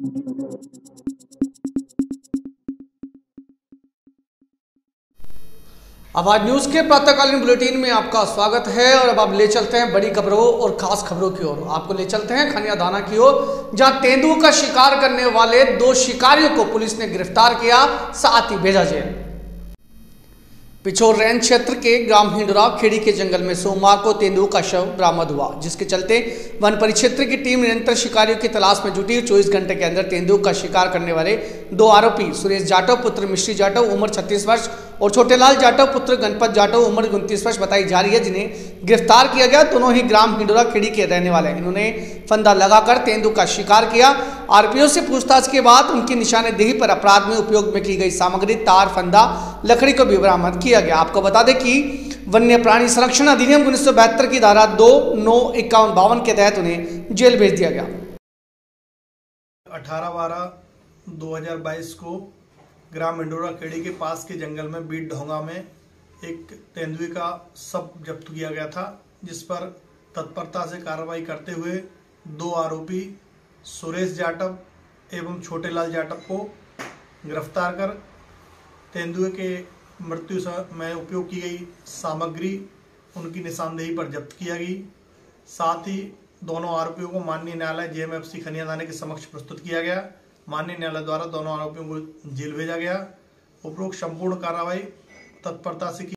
आवाज न्यूज के प्रातःकालीन बुलेटिन में आपका स्वागत है। और अब आप ले चलते हैं बड़ी खबरों और खास खबरों की ओर। आपको ले चलते हैं खनिया दाना की ओर, जहां तेंदुए का शिकार करने वाले 2 शिकारियों को पुलिस ने गिरफ्तार किया, साथ ही भेजा जेल। पिछोर रेंज क्षेत्र के ग्राम हिंडरा खेड़ी के जंगल में सोमवार को तेंदुए का शव बरामद हुआ, जिसके चलते वन परिक्षेत्र की टीम निरंतर शिकारियों की तलाश में जुटी। 24 घंटे के अंदर तेंदुए का शिकार करने वाले 2 आरोपी सुरेश जाटव पुत्र मिश्री जाटव उम्र 36 वर्ष और छोटेलाल जाटव पुत्र गणपत जाटव उम्र 29 वर्ष बताई जा रही है, जिन्हें गिरफ्तार किया गया। दोनों ही ग्राम हिंडोरा खेड़ी के रहने वाले हैं। इन्होंने फंदा लगाकर तेंदुए का शिकार किया। आरोपियों से पूछताछ के बाद उनकी निशानेदेही पर अपराध में उपयोग में की गई सामग्री तार, फंदा, लकड़ी को भी बरामद किया गया। आपको बता दें कि वन्य प्राणी संरक्षण अधिनियम 1972 की धारा 2, 9, 51, 52 के तहत उन्हें जेल भेज दिया गया। 18/12/2022 को ग्राम हिंडोरा खेड़ी के पास के जंगल में बीट ढोंगा में एक तेंदुए का शव जब्त किया गया था, जिस पर तत्परता से कार्रवाई करते हुए 2 आरोपी सुरेश जाटव एवं छोटेलाल जाटव को गिरफ्तार कर तेंदुए के मृत्यु में उपयोग की गई सामग्री उनकी निशानदेही पर जब्त किया गई। साथ ही दोनों आरोपियों को माननीय न्यायालय JMFC खनिया थाने के समक्ष प्रस्तुत किया गया। माननीय न्यायालय द्वारा दोनों आरोपियों को जेल भेजा गया। उपरोक्त संपूर्ण कार्रवाई तत्परता से की